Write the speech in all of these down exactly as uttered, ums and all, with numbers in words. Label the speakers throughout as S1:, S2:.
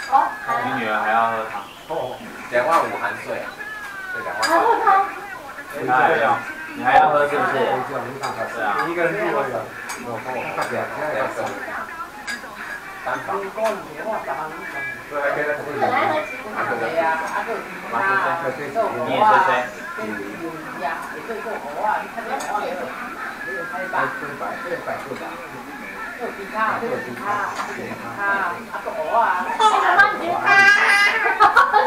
S1: 哦，
S2: 你女儿还要喝汤？
S3: 哦，两万五含税啊，对，两万。
S1: 还喝汤？
S2: 她还要，你还要喝是不是？对啊。
S3: 你一个人住而已。有空，快点，现在两个。单房。对，还可以再
S1: 本来喝几壶汤的呀，啊，个
S2: 马
S1: 水水，
S2: 你也吹吹。
S1: 呀，也对过河啊，你看这河也有，也有开吧。
S3: 对百对百对吧？
S1: 有其他，有其他，有其他，啊个河啊。阿妈觉得，好好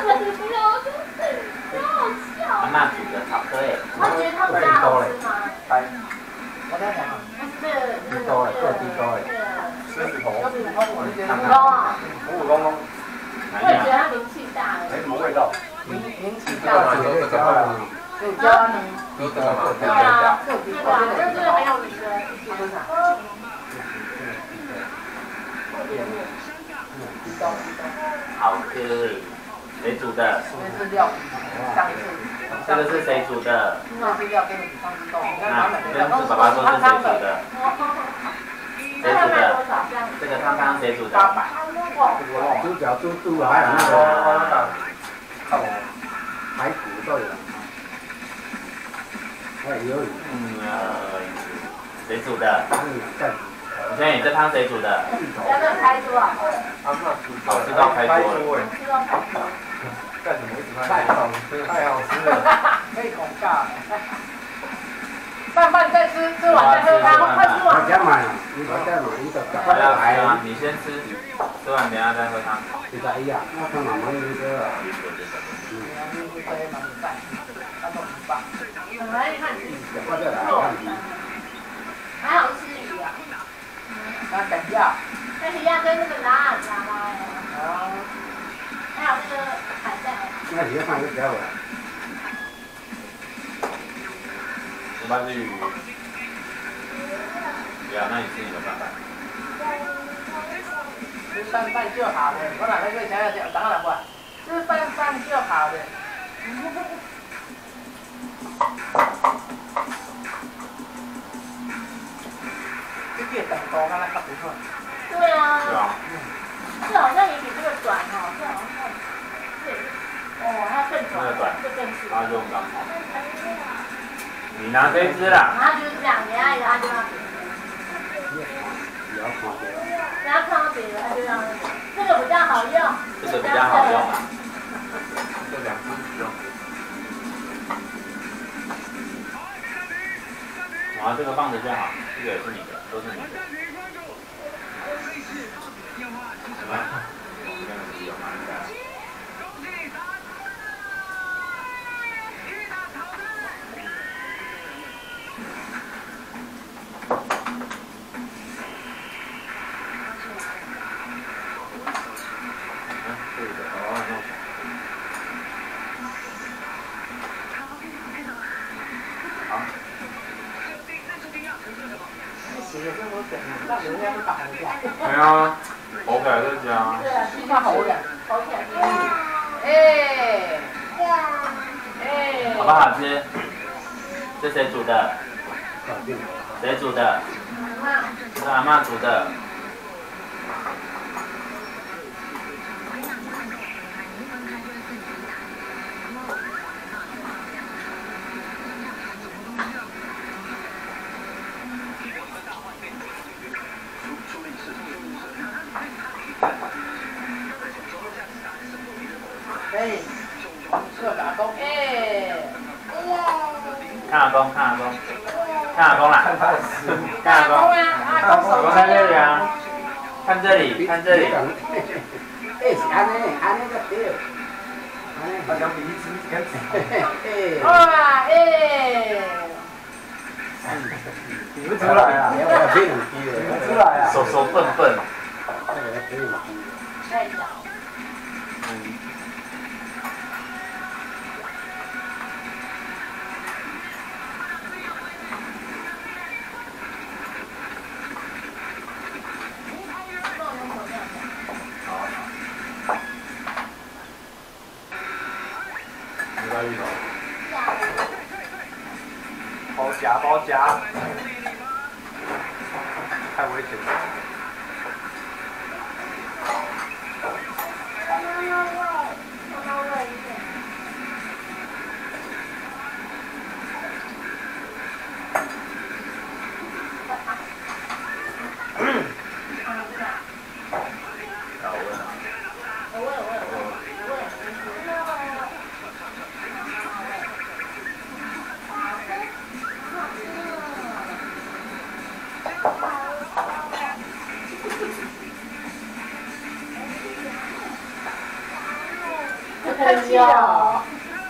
S1: 笑。
S2: 阿妈煮的炒粿。
S1: 他觉得他们家好吃吗？
S3: 我在讲。
S1: 不是，那个
S3: 高嘞，这低高嘞。狮子头。
S1: 很高啊。
S3: 普普通通。
S1: 我也觉得它名气大了。
S3: 没什么味道。
S1: 名名气
S3: 大。
S1: 大。
S3: 这个加了。
S1: 有加呢。
S3: 有这个吗？
S1: 对啊，对啊，就是很有名的一些。
S2: 好吃，谁煮的？
S1: 这是料理，上次。
S2: 这个是谁煮的？
S1: 那是料跟你上次动，
S2: 那跟爸爸说是谁煮的？谁煮的？这个汤汤谁煮的？
S3: 猪脚、猪肚还有那个排骨都有。还有鱿鱼。
S2: 嗯呃，谁煮的？
S3: 在。
S2: 你现在你这汤谁煮的？
S1: 要不要开桌啊？
S2: 好吃到开桌了。
S1: 吃到开桌。
S3: 干什么一直拍？太好吃，太好吃了。
S1: 可以恐尬。饭饭再吃，吃完再喝汤，快吃完。
S3: 我再买，你我再买一个。
S2: 不要吃啊！你先吃，吃完等下再喝汤。
S3: 就在一样，那他妈妈那个。
S1: 嗯。来，你看你。
S3: 我再来看你。
S1: 还好吃鱼啊。那等一下。那一样跟那个拉拉拉呀。哦。还有那个海带。
S3: 那你要放一个比较稳。
S2: 我把这鱼。对啊，那你吃你的饭饭。
S1: 吃饭饭就好了，我哪那个想想想，等下来吃饭饭就好了。这个等高，看来它不错。对啊。
S2: 对啊。
S1: 这好像也比这个短哦，这好像对。哦，它更短，这更是。
S2: 它就刚好。你拿这一只啦。
S1: 它就是这样，你按一下就要。然后看到别的，它就要这个比较好用。
S2: 这个比较好用啊。
S3: 这两只不用。
S2: 哇，这个放着就好，这个也是你的，都是你的。什么？我们那个只有拿一个。係啊，好嘅都係啊。
S1: 應該好嘅，好嘅。哎，哎。
S2: 好不好吃？这谁煮的？谁煮的？是阿嬷煮的。
S1: 哎，这打工哎，
S2: 看阿公，看阿公，看阿公啦，看阿公，
S1: 阿公手
S2: 在这里啊，看这里，看这里。
S3: 哎，是安尼，安尼个对。好像比一只更长。
S1: 哇哎！
S3: 比不出来啊！比不出来啊！
S2: 手手笨笨。
S1: 太小。
S2: 嗯。芋头，
S3: 包夹包夹，太危险了。
S1: 生气哦。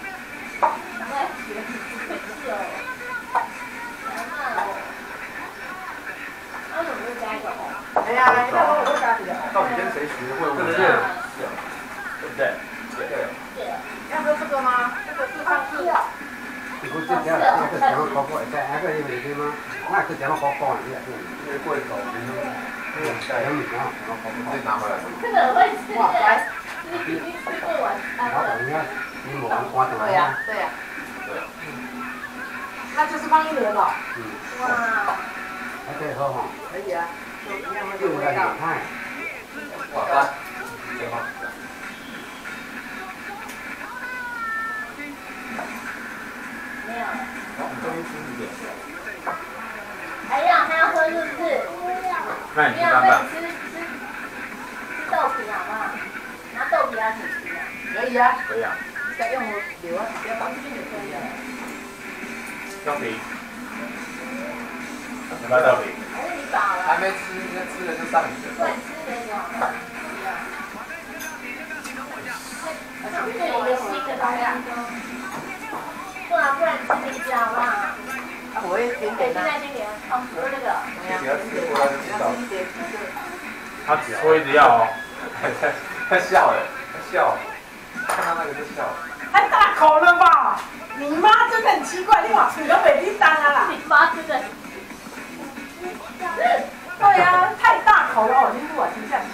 S1: 哎呀，那我我加几个。
S3: 到底跟谁学会？对对对，对不对？对。
S1: 要喝这个吗？这个是上次。
S4: 如果这条那个什么高高，在那个有没有吗？那是什么高高的？
S3: 因为贵手，因为带有米啊，然后自己拿回来。
S1: 这个会吃的，你你吃不完。
S4: 老板，你看你抹完刮掉。
S1: 对呀，对呀。
S3: 对。
S1: 那就是放一年了。
S4: 嗯。
S1: 哇。
S4: 还可以喝哈。
S1: 可以啊。就一样
S4: 就
S1: 的味道。
S3: 哇塞，最好。
S1: 没有。
S3: 好，我们这边吃一点。
S1: 还要还要喝是不是？
S2: 那你吃看看。
S1: 吃吃吃豆皮好不好？拿豆皮来煮吃啊？可以啊。
S2: 可以啊。
S1: 再用流啊，要放进去就可以了。
S2: 豆皮。你要豆皮？
S1: 还是你饱了？
S3: 还没吃，那吃了就上瘾了。
S1: 对，吃的就好了。这里一个新的东西。不然不然吃你吃好不好？啊，我也点点。现在先点，哦，喝这个。
S3: 不要吃过来就知道。
S2: 他只说一直要哦。
S3: 他笑了，他笑，看到那个就笑。
S1: 太大口了吧！你妈真的很奇怪，你往吃个美丽当啊啦！你妈真的。对呀、啊，太大口了，我听不完，听下去。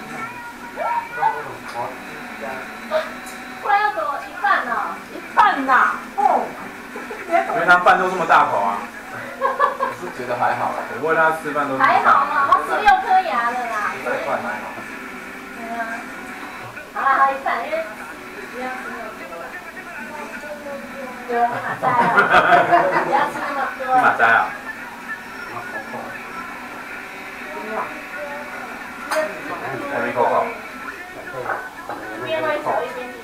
S1: 快要走一半了，一半呐！哦。
S2: 因为他饭都这么大口啊。
S3: 我是觉得还好啦。
S2: 我喂他吃饭都是。
S1: 还好啦，他十六颗牙了啦。
S3: 这一块还好。
S1: 对啊。好了，好一半，因为不要吃那么多。对，你马摘啊！不要吃那么多。
S2: 你马摘啊？还没口口。
S1: 一边会手一边。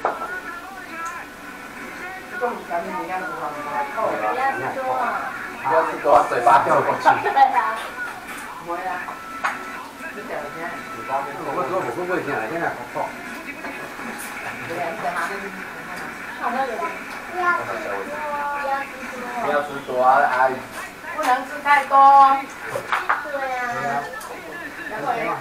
S1: 这种小面一样的吗？不要吃多啊！
S3: 不要吃多，嘴巴掉过去。
S1: 对啊。不会啊。你讲的先。
S4: 我说我不会讲，现在好痛。
S1: 对啊，干嘛？好那个。不要吃多，不要吃多。
S3: 不要吃多啊，阿姨。
S1: 不能吃太多。对啊。然后也。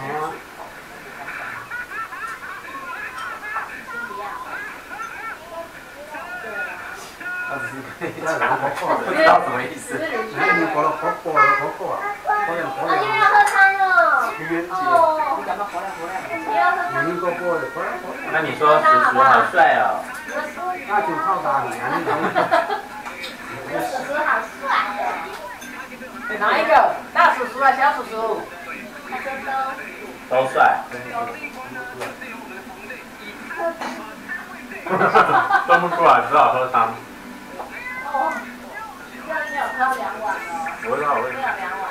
S3: 他只是不知道什么意思。
S4: 那你过了好过了好过了，好点好
S1: 啊，因为要喝汤了。
S3: 情人节。
S1: 哦。你干嘛回来回来？你要喝汤。
S4: 你过过了过了过了。
S2: 那你说叔叔好帅哦。
S4: 那就靠打你啊！
S1: 你叔叔好帅哦。哪一个？大叔叔啊，小叔叔？他说都。
S2: 都帅。分不出来，只好喝汤。
S1: 哦，这样应该有喝两碗哦。
S2: 我会喝，我会喝。
S1: 两碗。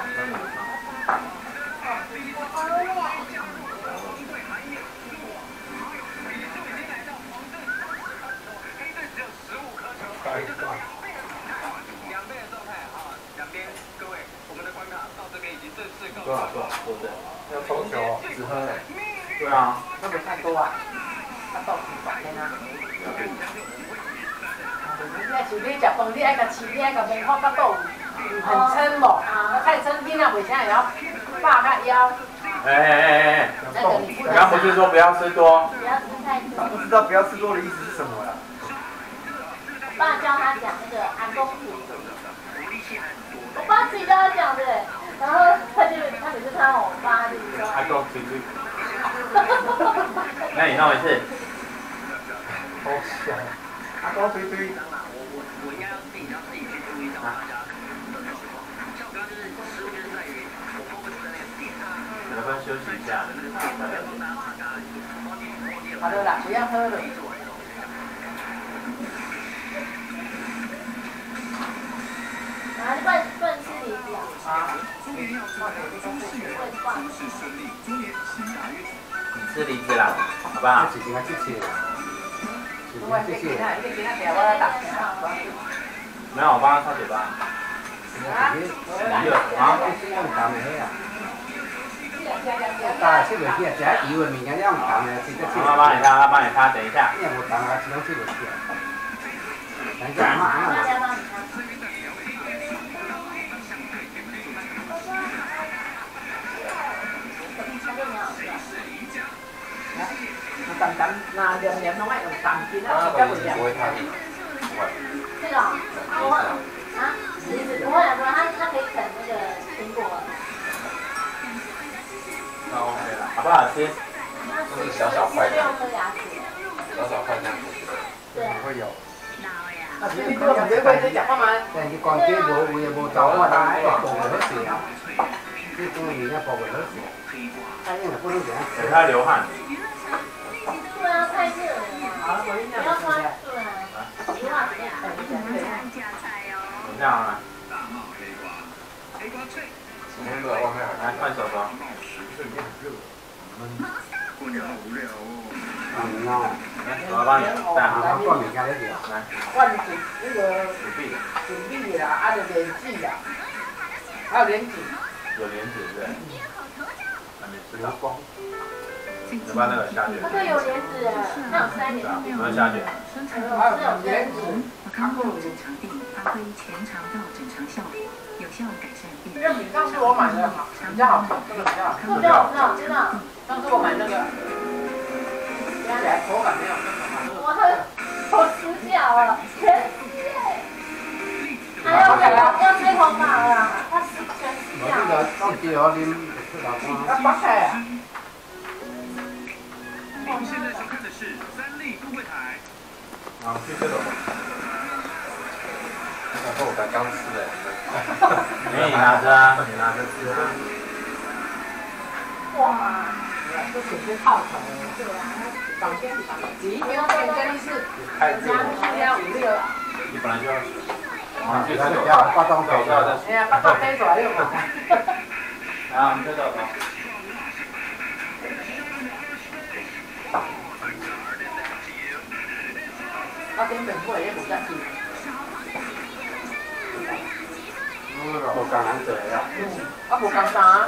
S2: 多少多少多少？
S3: 要抽球，只喝嘞。
S2: 对啊。
S1: 会不会太多啊？他豆腐白天啊。你爱像你食饭，你爱甲饲，你爱甲面放甲豆腐，很撑无？太撑，你那为啥要霸甲腰？
S2: 哎哎哎哎！
S1: 那个你不能。
S2: 你刚不是说不要吃多？
S1: 不要吃太多。
S3: 他不知道不要吃多的意思是什么啦。
S1: 我爸教他讲那个阿公图，我爸自己教他讲的，然后他就他每次看到我爸就是说。
S2: 阿公图图。那你弄一次。
S3: 好香。阿公推推。
S2: 能不能休息一下？
S1: 好了啦，不要喝了。啊，你不能不能吃梨子啊？啊。
S2: 你吃梨子啦，好不好？
S4: 谢谢谢谢。谢谢。
S2: 没有，我帮他擦嘴巴。
S4: 啊？
S2: 没有啊？
S4: 这样打没啊？ 大吃袂起，食油的物件了唔重的，吃得起。
S2: 妈妈帮你擦，妈帮你擦，等一下。
S4: 因为无重啊，始终吃袂起。等一下，阿妈阿妈。
S1: 淡淡，那凉凉拢爱用淡金啊，比较不凉。这个我啊，其实不会啊，它它可以啃那个苹果。
S2: 那 OK 了，好不好吃？
S3: 就是小小块的，
S1: 六颗牙齿。
S3: 小小块这样子。
S1: 对。
S4: 会有。
S1: 啊，你你不会会讲话吗？
S4: 但是光这无有无走我来报袂好势啊。这种物件报袂好势。他因为不能这样。
S2: 给他流汗。
S1: 对啊，太热了。好了，我跟你讲，不要穿对啊。实话实讲，
S2: 怎么样啊？
S3: 今天热，外面
S2: 来换手手。
S4: 嗯喏。
S2: 我帮你带好。
S4: 我放物件在这。
S2: 来。
S5: 换准那个
S2: 纸币。
S5: 准币啦，还有连记啦，还有连纸。
S2: 有连纸对。还没吃到。你把那个下去。
S1: 那个有莲子，那有塞点。
S2: 有没有下去？
S5: 还有莲子。
S6: 康复整肠病，发挥全肠道整肠效果，有效改善病。
S5: 这比上次我买的好，比较好吃，这个比较好吃。
S1: 我知道，我知道，知道。
S5: 上次我买那个，吃起来口感没有那么好。
S1: 我好吃脚了，全是哎。还有要要吹头发了，它是全是
S4: 我这个当地好啉，吃老光。
S5: 啊，八块啊！
S7: 您现在收看的是三立都会台。
S3: 好，去这种。我想说我才刚吃哎。
S2: 没你拿着啊，你拿着吃啊。
S1: 哇，
S5: 这属于泡茶的，对啊，绑天绑几，没有天真是，
S3: 太热了。
S5: 加加五六，
S2: 你本来就要。
S4: 啊，这个比较发动肥的。
S5: 哎呀，把它飞出来就好。
S2: 啊，我们这个。
S5: 我根本不会不下去。
S4: 我刚刚做呀。
S5: 我无讲啥。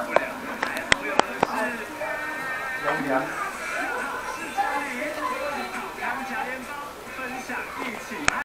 S3: 凉凉。
S7: 杨家联邦分享一起。